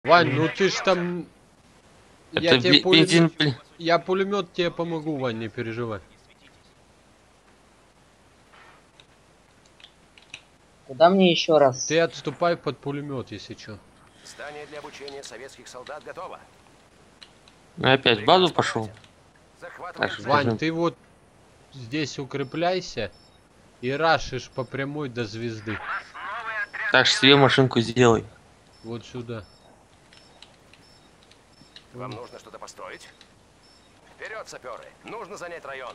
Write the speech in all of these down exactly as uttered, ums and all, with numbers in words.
Вань, ну ты ж там... Я Это тебе бензин, пулемет... блин. Я пулемет тебе помогу, Вань, не переживай. Куда мне еще раз? Ты отступай под пулемет, если что. Здание для обучения советских солдат готово. Ну опять в базу пошел. Захватываем Так что- Вань, Скажем. ты вот здесь укрепляйся и рашишь по прямой до звезды. Так что себе машинку сделай. Вот сюда. Вам нужно что-то построить? Вперед, саперы! Нужно занять район.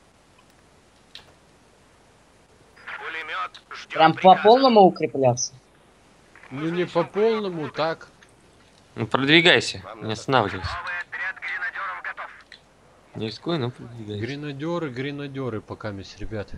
Пулемет ждет Прям по приказа. полному укрепляться? Ну не по полному, так. Ну продвигайся, Вам не нужно- останавливайся. Новый отряд гренадеров готов. Не рискуй, но продвигайся. Гренадеры, гренадеры, пока мисс, ребята.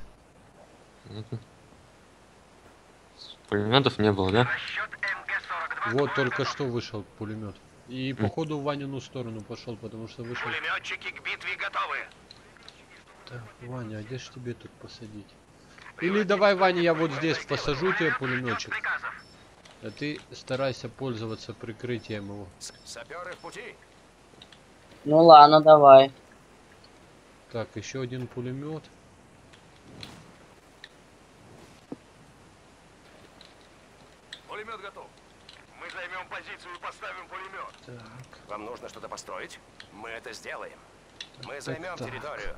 Пулеметов не было, да? Расчет эм гэ сорок два. Вот только что вышел пулемет. И походу в Ванину сторону пошел, потому что вышел. Пулеметчики к битве готовы. Так, Ваня, а где ж тебе тут посадить? Или давай, Ваня, я вот здесь посажу тебе пулеметчик, Приказов. а ты старайся пользоваться прикрытием его. С- Саперы в пути. Ну ладно, давай. Так, еще один пулемет. Пулемет готов. Мы займем позицию и поставим пулемет. Так, Вам нужно что-то построить? Мы это сделаем. Мы займем так. территорию.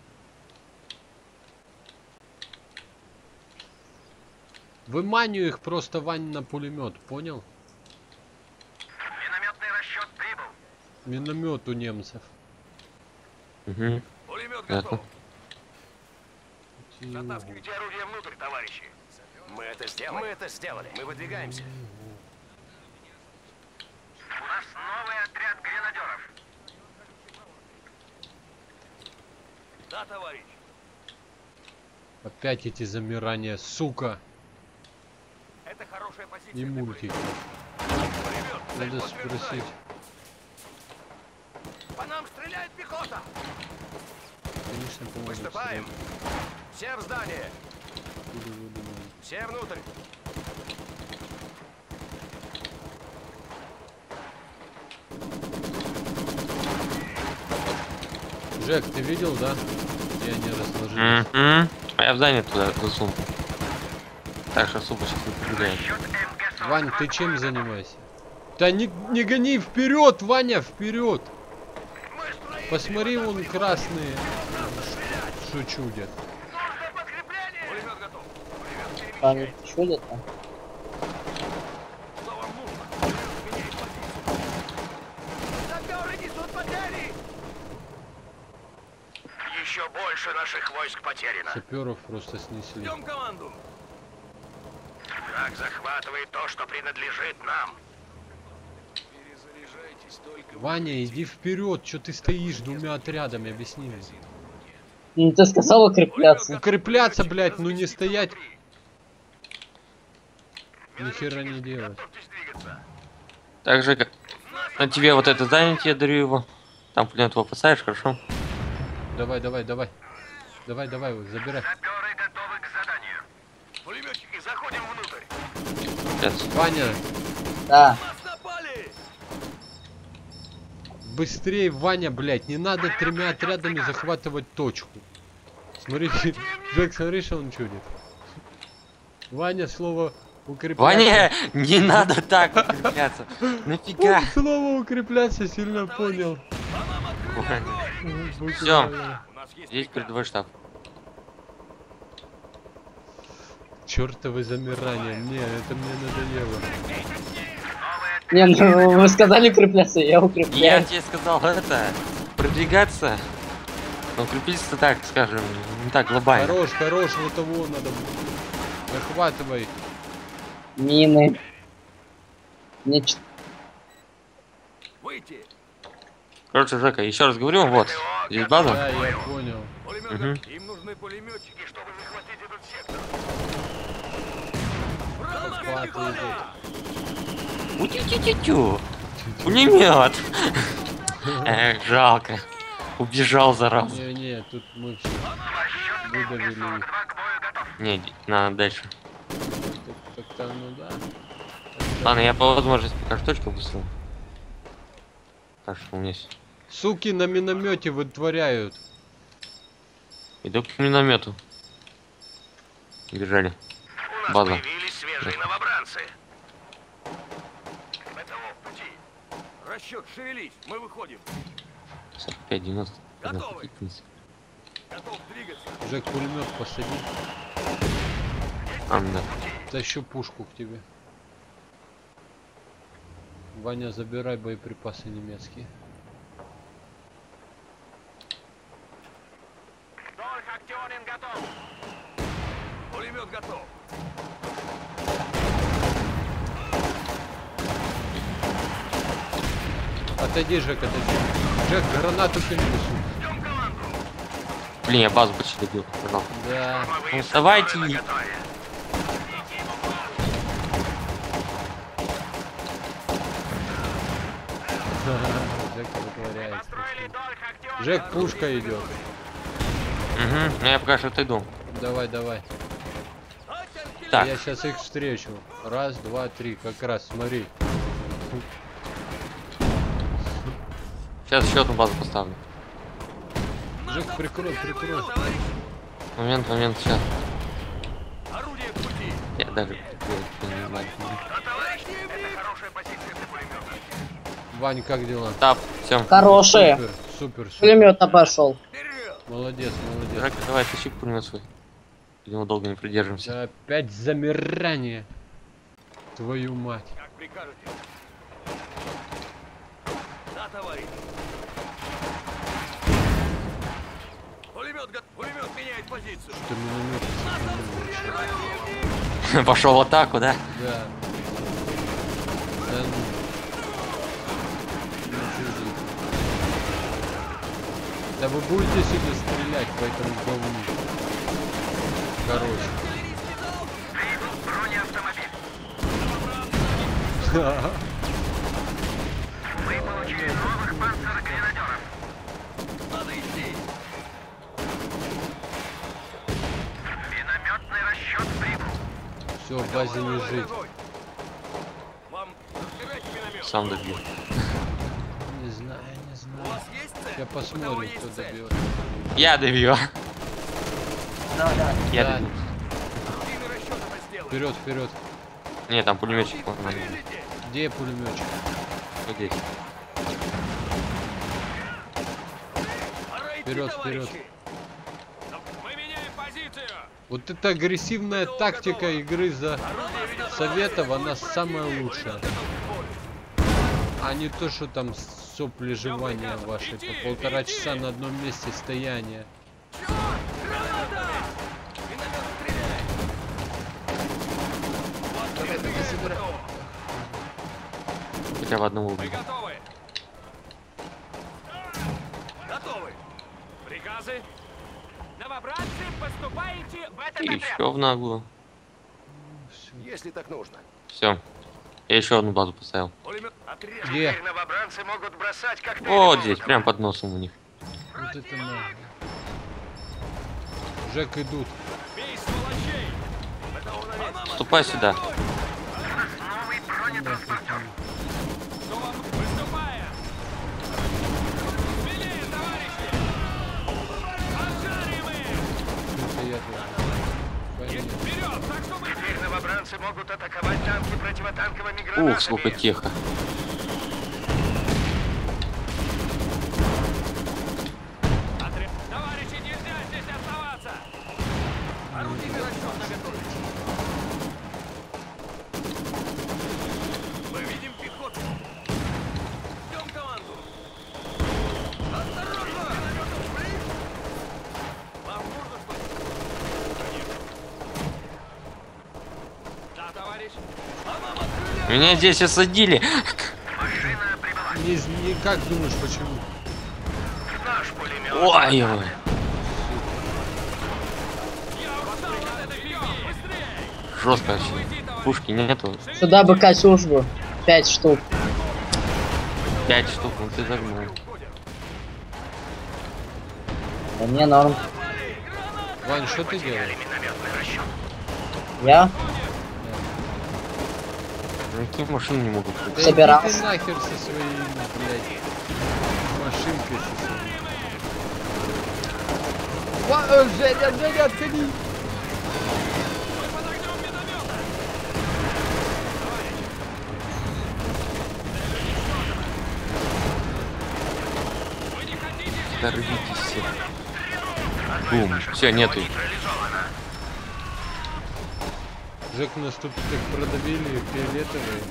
выманю их просто, Вань, на пулемет, понял? Минометный расчет прибыл. Миномет у немцев. Угу. Пулемет готов. Затаскивайте орудие внутрь, товарищи. Мы это сделали. Мы это сделали. Мы выдвигаемся. У нас новый отряд гренадеров. Да, товарищ. Опять эти замирания, сука. Это хорошая позиция. И для мультики. пулемета. Надо Пулемет, спросить. По нам стреляет пехота. Конечно, по-моему, Выступаем. Все в здание. буду выдумывать. Все внутрь. Жек, ты видел, да? Где они расположились? Угу. А я в здание туда засунул. Так что особо сейчас не продвигает. Счет эм гэ сорок два. Вань, ты чем занимаешься? Да не, не гони вперед, Ваня, вперед! Мы строим. Посмотри, вон красные. Что чудят. Нужно подкрепление. Пулемет готов. Пулемет Там перемещается. чудо-то. Что вам нужно? Пулемет меняет позицию. Саперы несут потери. Еще больше наших войск потеряно. Саперов просто снесли. Ждем команду. Враг захватывает то, что принадлежит нам. Перезаряжайтесь только. Ваня, иди вперед, что ты стоишь двумя отрядами, объясни мне. Ну ты сказал укрепляться. Укрепляться, блядь, ну не стоять. Ни хера не делать. Готовьтесь двигаться. Так же, как на тебе вот это здание, я дарю его. Там пулемет его поставишь, хорошо? Давай, давай, давай. Давай, давай, забирай. Саперы готовы к заданию. Пулеметчики, заходим внутрь. Сейчас. Ваня, Да. Нас напали! быстрее, Ваня, блядь, не надо тремя отрядами захватывать точку. Смотри, Жек, смотри, что он чудит. Ваня, слово укрепляться. Ваня, не надо так укрепляться. Нафига? Он слово укрепляться сильно понял. Всё. У нас есть Здесь передовой штаб. Чёртовы замирания. Не, это мне надоело. Не, ну вы сказали укрепляться, я Я укрепляюсь. тебе сказал это, продвигаться. Но укрепиться так, скажем, не так глобально. Хорош, хорош, вот того надо. Захватывай. Мины. Мне ч- выйти. Короче, Жека, еще раз говорю, вот, здесь база. Да, я понял. Пулемет Мгм. готов. Им нужны пулеметчики, чтобы захватить этот сектор. Вражеская Захватывай пехота! Утю-тю-тю-тю. Пулемет. Эх, жалко. Убежал зараза. Не-не, тут мы все выдавили их. Не, надо дальше. Так- Так-то, ну да. Ладно, я по возможности пока что точку высунул. Хорошо, у меня есть. Суки на миномете вытворяют. Иду к миномету. Бежали. У нас База. появились свежие новобранцы. БТО в пути. Расчет, шевелись, мы выходим. сорок пять девяносто. Готовы. Готов двигаться. Жек, пулемет посади. А, да. Тащу пушку к тебе. Ваня, забирай боеприпасы немецкие. Дольхактионен готов. Пулемет готов. Отойди, Жек, отойди. Жек, гранату кинь несу. Ждем команду. Блин, я базу почти добил. Пожалуйста. Да. Ну, вставайте. Готовы. Жек вытворяет. Построили Дольхактион. Жек, пушка идет. Угу, ну я пока что отойду. Давай, давай. Так, Я сейчас их встречу. Раз, два, три. Как раз, смотри. сейчас еще одну базу поставлю. Жек, прикрой, прикрой. Момент, момент, сейчас. Орудие в пути. Я даже не знаю. Товарищи, это хорошая позиция для пулемета. Вань, как дела? Так, все. Хорошие. Супер, супер, супер. Пулемет обошел. Вперед. Молодец, молодец. Жека, давай, тащи пулемет свой. Видимо, долго не продержимся. Да опять замирание. Твою мать. Как прикажете. Да, товарищ. Пулемет, го- пулемет меняет позицию. Что миномет сохранил. Пошел в атаку, да? Да. Да ну. Ну, чудик. Да вы будете сюда стрелять по этому говну. Короче. Бронеавтомобиль. Мы получили новых панцергренадеров. Надо идти. Минометный расчет прибыл. Все, в базе не жить. Вам разбирайте миномет. Сам добил. Не знаю, не У знаю. вас есть цель? Я У того посмотрю, есть кто цель. добьет. Я добил. Да, да. Я Да. добил. Орудийный расчет это сделает. Вперед, вперед. Не, там пулеметчик. вон, вон, Стрелите. Где пулеметчик? вот здесь. Пора идти, Вперед, товарищи. вперед. Мы меняем позицию. Вот эта агрессивная тактика игры за Советов, она самая лучшая. А не то, что там сопли жевания ваши, по полтора часа на одном месте стояния. Черт! Граната! Миномет стреляет. Вот двигается БТО. Хотя бы одного Мы убил. готовы. Готовы. Приказы. Новобранцы, поступаете в этот И отряд. еще в наглую. Если так нужно. Все. Я еще одну базу поставил. Пулемет. Отряд. Где? Теперь новобранцы могут бросать коктейли. Вот здесь, прям под носом у них. Вот это надо. Жек, идут. Бей сволочей. БТО на месте. Ступай сюда. Новый бронетранспортер. Что вам? Выступая. Смелее, товарищи. Поджарим их. Это я тут. Понятно. Вперед, так что мы... Теперь новобранцы могут атаковать танки противотанковыми гранатами. Ух, сколько теха. Отряд. Товарищи, нельзя здесь оставаться. Орудийный расчет наготове. Мы видим пехоту. Ждем команду. Осторожно! Вам нужно что-то? Конечно. Да, товарищ. А нам открыли! Меня здесь осадили. Машина прибыла. Не, не как думаешь, почему? Наш пулемет. Ой-ой. Я устал от этой фигни! Быстрее! Жестко вообще. Пушки нету. Сюда бы Катюшку. Пять штук. Пять штук, ну ты загнул. Да не норм. Вань, что ты делаешь? Минометный расчет. Я? Ну, какие машины не могут. Да Собирался. иди ты нахер со своими, блядь, Ва- э, Женя, Женя, отходи! Дорвитесь все. Бум. Все, нету их. Жек, нас тут как продавили фиолетовые.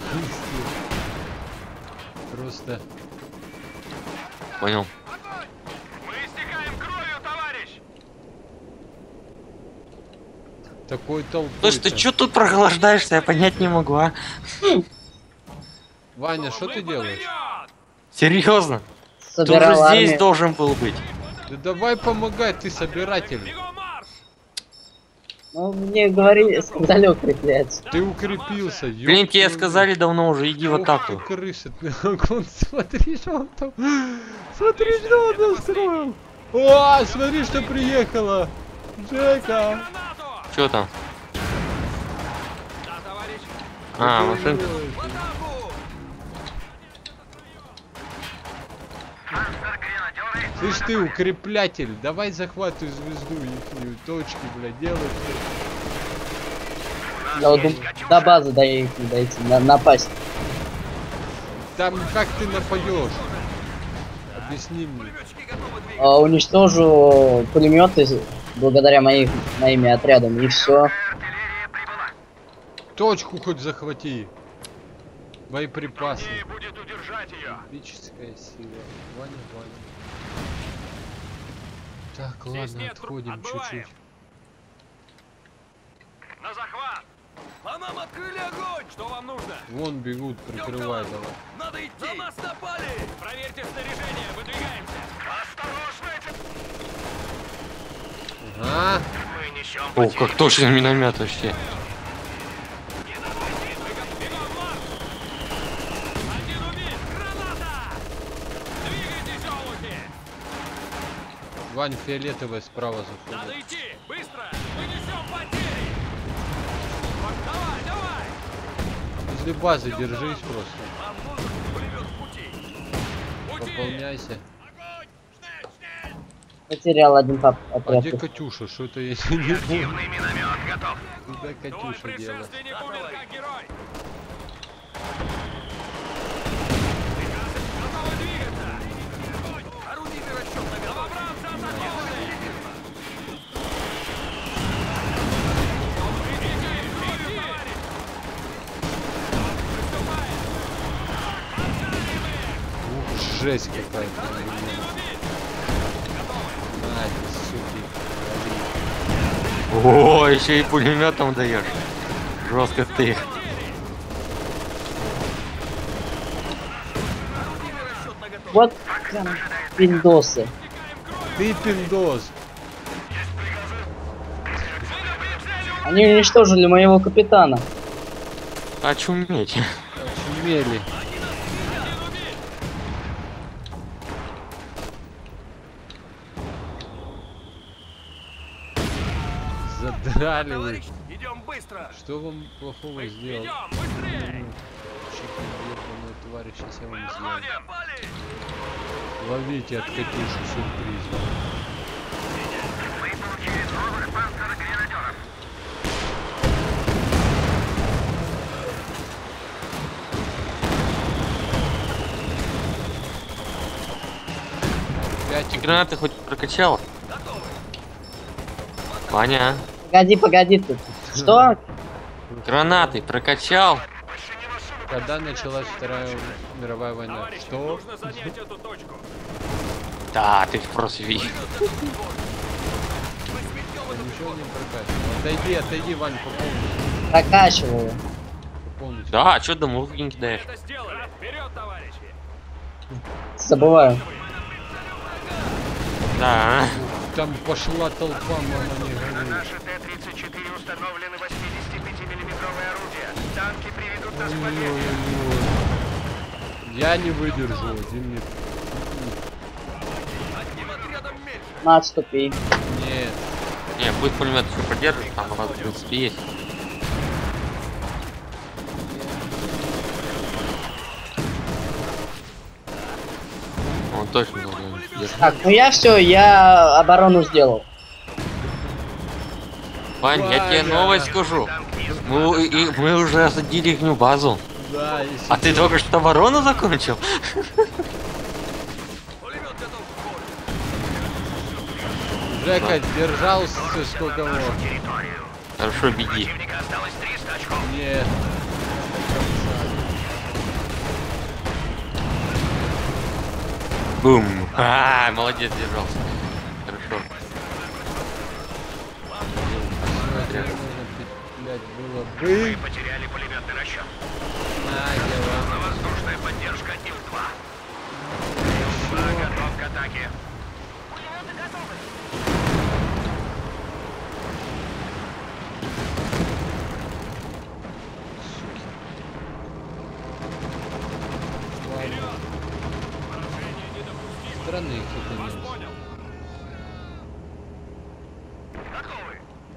Просто. Понял. Мы истекаем кровью, товарищ! Такой толпой. Слушай, ты чё тут прохлаждаешься? Я понять не могу, а? Ваня, что ты делаешь? Серьезно? Ты уже Собирал здесь армию. должен был быть. Да давай помогай, ты собиратель. Ну, мне говорили, сказали укреплять. Ты укрепился, Блин, ёб тебе твою сказали давно уже, иди в мать. Ох атаку. ты крыса, ты, Агон, смотри, что он там. Смотри, что он настроил. О, смотри, что приехало. Джека. Чё там? Да, товарищ. А, машинка. Слышь ты, укреплятель, давай захватывай звезду ихнюю, точки, блядь, делай. Я вот дум- до базы до их не дойти, на, напасть. Там как ты нападешь? Объясни мне. А, уничтожу пулеметы благодаря моих, моими отрядам, и все. Точку хоть захвати. Боеприпасы. Труднее будет удержать ее. Эпическая сила. Ваня, Ваня. Так, Здесь ладно, нет, отходим отбываем. чуть-чуть. На захват! По нам открыли огонь! Что вам нужно? Вон бегут, прикрывай давай. Надо идти! На нас напали! Проверьте снаряжение, выдвигаемся! Осторожно, эти... Ага. Мы несем О, потери. как точно миномет вообще. Бегом марш! Один убит! Граната! Двигайтесь, олухи! Вань, фиолетовая справа Надо заходит. идти! Быстро! Мы несем потери! Давай, давай! Возле базы держись просто. Нам нужен пулемет в пути! Пути! Пополняйся. Потерял один пап А отряд. где Катюша? Что-то я не помню. Активный миномет готов. Куда Твой Катюша делась? предшественник умер как герой! Готовы двигаться! Орудийный расчет на новобранцы атакованы! Истекаем кровью, товарищ! Приступаем! Поджариваем! Ух, жесть какая-то. Один убит! А, суки. О, еще и пулеметом даешь. Жестко ты. Орудийный расчет на готове! Вот прям пиндосы. Ты пиндос. Они уничтожили моего капитана. Очуметь. Очумели. Задрали вы. Товарищ, идем быстро! Что вам плохого сделал? Идем, быстрее! Чики, ебаный тварь, сейчас я вам сделаю. Отходим. Напали! Ловите от Катюши сюрприз. Мы получили новых панцергренадеров. Пять Гранаты хоть прокачала? Готовы! Ваня, Погоди, погоди тут. Что? гранаты прокачал? Когда началась Вторая мировая война? Товарищ, Что? нужно занять эту точку! Да, ты просто видишь. Я ничего не прокачивал. Отойди, отойди, Вань, пополнить. Прокачиваю. Пополнить. Да, а чё домов не кидаешь? Это сделали! Вперед, товарищи! Забываю. Да. Там пошла толпа, мама не На говори. наши Т тридцать четыре установлены восьмидесятипятимиллиметровые орудия. Танки приведут нас к победе. Ой-ой-ой. Я не выдержу, Димит. Одним отрядом меньше! На, отступи. Нет. Не, будет пулемет еще поддерживать, там у нас в принципе есть. Он точно должен держать. Так, ну я все, я оборону сделал. Вань, я тебе Ваня. новость скажу. Мы, и, мы уже осадили их базу. Да, и А ты только что оборону закончил? Пулемет готов к бою. Жека держался сколько мог. Территорию. Хорошо, беги. Противника осталось триста очков. Нет. Бум. А, молодец, держался. Хорошо. Сегодня нужно петлять было бы. Вы потеряли пулеметный расчет. Нагела. Воздушная поддержка Ил-два. Ил-два готов к атаке. Пулеметы готовы. Странные какие-то немцы. Готовы.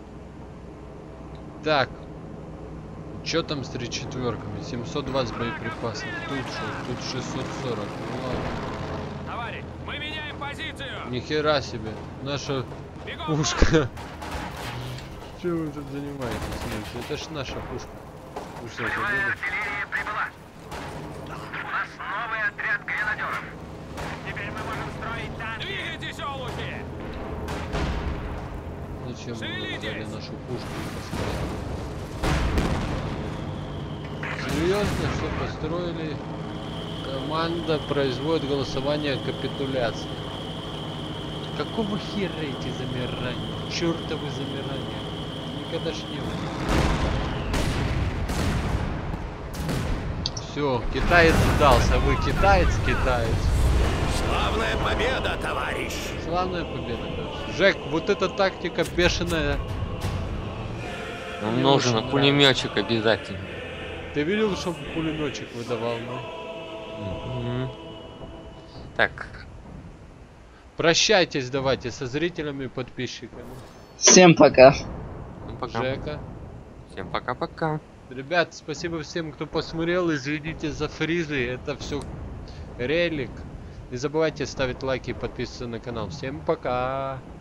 Так. Чё там с три четверками? семьсот двадцать боеприпасов. Тут что? Тут шестьсот сорок. Ну ладно. Товарищ, мы меняем позицию. Нихера себе. Наша Бегом. пушка. Чё вы тут занимаетесь? Немцы? Это ж наша пушка. Вы что, забыли? Артиллерия прибыла. У нас новый отряд гренадеров. Теперь мы можем строить танки. Двигайтесь, олухи. Зачем вы Шевелитесь! взяли нашу пушку и поставили? Серьезно, что построили? Команда производит голосование о капитуляции. Какого хера эти замирания? Чёртовы замирания. Никогда ж не было. Все, китаец сдался. Вы китаец, китаец. Славная победа, товарищ. Славная победа, товарищ. Жек, вот эта тактика бешеная. Нам Мне нужен очень пулеметчик обязательно. Ты видел, что пулеметчик выдавал, ну? Мгм. Так. Прощайтесь давайте со зрителями и подписчиками. Всем пока. Ну, пока. Жека. Всем пока-пока. Ребят, спасибо всем, кто посмотрел. Извините за фризы. Это все релик. Не забывайте ставить лайки и подписываться на канал. Всем пока.